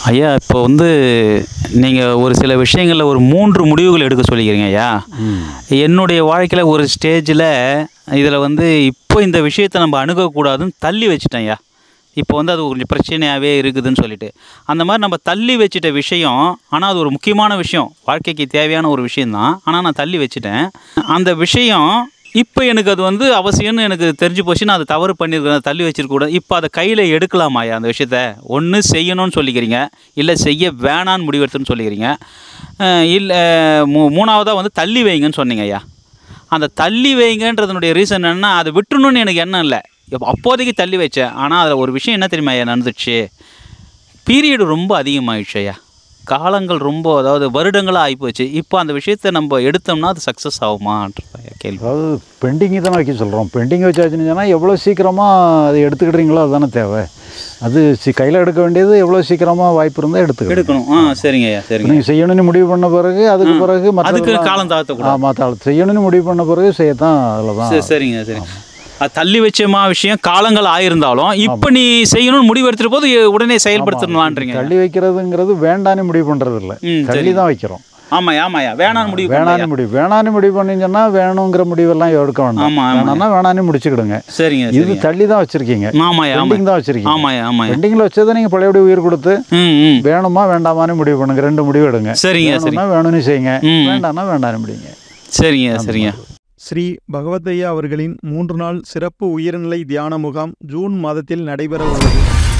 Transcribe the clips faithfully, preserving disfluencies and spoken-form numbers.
ஐயா, இப்போ வந்து நீங்கள் ஒரு சில விஷயங்களில் ஒரு மூன்று முடிவுகள் எடுக்க சொல்லிக்கிறீங்க ஐயா. ம். என்னுடைய வாழ்க்கையில் ஒரு ஸ்டேஜில் இதில் வந்து இப்போ இந்த விஷயத்தை நம்ம அணுகக்கூடாதுன்னு தள்ளி வச்சுட்டேன் ஐயா. இப்போ வந்து அது கொஞ்சம் பிரச்சனையாகவே இருக்குதுன்னு சொல்லிட்டு அந்த மாதிரி நம்ம தள்ளி வச்சிட்ட விஷயம், ஆனால் அது ஒரு முக்கியமான விஷயம், வாழ்க்கைக்கு தேவையான ஒரு விஷயந்தான். ஆனால் நான் தள்ளி வச்சுட்டேன் அந்த விஷயம். இப்போ எனக்கு அது வந்து அவசியம்னு எனக்கு தெரிஞ்சு போச்சு. நான் அதை தவறு பண்ணியிருக்கிறேன், தள்ளி வச்சிருக்கக்கூடாது. இப்போ அதை கையில் எடுக்கலாமாயா அந்த விஷயத்த? ஒன்று செய்யணும்னு சொல்லிக்கிறீங்க, இல்லை செய்ய வேணான்னு முடிவெடுத்துன்னு சொல்லிக்கிறீங்க, இல்லை மூ மூணாவதாக வந்து தள்ளி வைங்கன்னு சொன்னீங்க ஐயா. அந்த தள்ளி வைங்கன்றதுனுடைய ரீசன் என்னென்னா, அதை விட்டுணுன்னு எனக்கு எண்ணம் இல்லை, அப்போதைக்கு தள்ளி வச்சேன். ஆனால் அதில் ஒரு விஷயம் என்ன தெரியுமா ஐயா நடந்துச்சு, பீரியடு ரொம்ப அதிகமாகிடுச்சு ஐயா. காலங்கள் ரொம்ப, அதாவது வருடங்களாக ஆகிப்போச்சு. இப்போ அந்த விஷயத்தை நம்ம எடுத்தோம்னா அது சக்ஸஸ் ஆகுமான்ற கேள்வி. அதாவது பெண்டிங்கு தானே வைக்க சொல்கிறோம். பெண்டிங் வச்சாச்சுன்னு சொன்னால் எவ்வளோ சீக்கிரமாக அதை எடுத்துக்கிட்டீங்களோ அதுதானே தேவை. அது சி கையில் எடுக்க வேண்டியது எவ்வளோ சீக்கிரமாக வாய்ப்பு இருந்தால் எடுத்துக்க எடுக்கணும். ஆ சரிங்க ஐயா, சரிங்க. நீங்கள் செய்யணும்னு முடிவு பண்ண பிறகு அதுக்கு பிறகு அதுக்கு காலம் தாழ்த்தக்கூடாது. ஆமாம், தாழ் செய்யணும்னு முடிவு பண்ண பிறகு செய்யத்தான் அதில் தான். சரி சரிங்க சரி. அது தள்ளி வச்சமா விஷயம் காலங்கள் ஆயிருந்தாலும் இப்போ நீ செய்யணும்னு முடிவு எடுத்துகிற போது உடனே செயல்படுத்தணும்லான்றீங்க. தள்ளி வைக்கிறதுங்கிறது வேண்டான்னு முடிவு பண்ணுறது இல்லை, தள்ளி தான் வைக்கிறோம். ஆமாம் ஆமாயா, வேணான்னு முடிவு வேணான்னு முடிவு வேணான்னு முடிவு பண்ணிங்கன்னா வேணுங்கிற முடிவெல்லாம் எடுக்க வேண்டாம். ஆமாம், வேணாம்னா வேணான்னு முடிச்சுக்கிடுங்க. சரிங்க. இது தள்ளி தான் வச்சுருக்கீங்க. ஆமாயா, பெண்டிங் தான் வச்சுருக்கீங்க. ஆமாயா ஆமாம். பெண்டிங்கில் வச்சதை நீங்கள் பழையபடி உயிர் கொடுத்து வேணுமா வேண்டாமான்னு முடிவு பண்ணுங்க. ரெண்டு முடிவு எடுங்க. சரிங்க. சரிங்க, வேணும்னு செய்யுங்க, வேண்டாம்னா வேண்டான்னு முடியுங்க. சரிங்க சரிங்க. ஸ்ரீ பகவத்தையா அவர்களின் மூன்று நாள் சிறப்பு உயர்நிலை தியான முகாம் ஜூன் மாதத்தில் நடைபெற உள்ளது.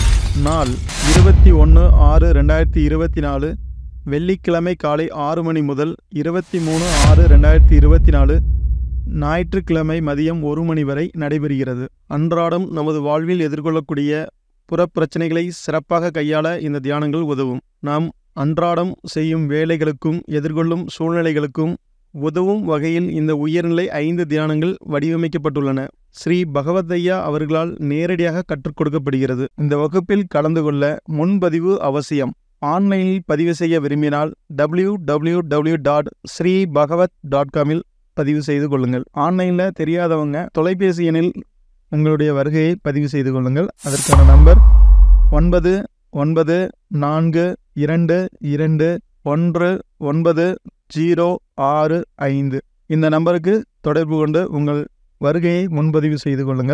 நாள் இருபத்தி ஒன்று ஆறு ரெண்டாயிரத்தி இருபத்தி நாலு வெள்ளிக்கிழமை காலை ஆறு மணி முதல் இருபத்தி மூணு ஆறு ரெண்டாயிரத்தி இருபத்தி நாலு ஞாயிற்றுக்கிழமை மதியம் ஒரு மணி வரை நடைபெறுகிறது. அன்றாடம் நமது வாழ்வில் எதிர்கொள்ளக்கூடிய புறப்பிரச்சனைகளை சிறப்பாக கையாள இந்த தியானங்கள் உதவும். நாம் அன்றாடம் செய்யும் வேலைகளுக்கும் எதிர்கொள்ளும் சூழ்நிலைகளுக்கும் உதவும் வகையில் இந்த உயர்நிலை ஐந்து தியானங்கள் வடிவமைக்கப்பட்டுள்ளன. ஸ்ரீ பகவத்தையா அவர்களால் நேரடியாக கற்றுக் கொடுக்கப்படுகிறது. இந்த வகுப்பில் கலந்து கொள்ள முன்பதிவு அவசியம். ஆன்லைனில் பதிவு செய்ய விரும்பினால் W W W dot Shri Bhagavad dot காமில் பதிவு செய்து கொள்ளுங்கள். ஆன்லைனில் தெரியாதவங்க தொலைபேசி எண்ணில் உங்களுடைய வருகையை பதிவு செய்து கொள்ளுங்கள். அதற்கான நம்பர் ஒன்பது ஒன்பது நான்கு இரண்டு இரண்டு ஒன்று ஒன்பது ஜீரோ ஆறு ஐந்து. இந்த நம்பருக்கு தொடர்பு கொண்டு உங்கள் வருகையை முன்பதிவு செய்து கொள்ளுங்கள்.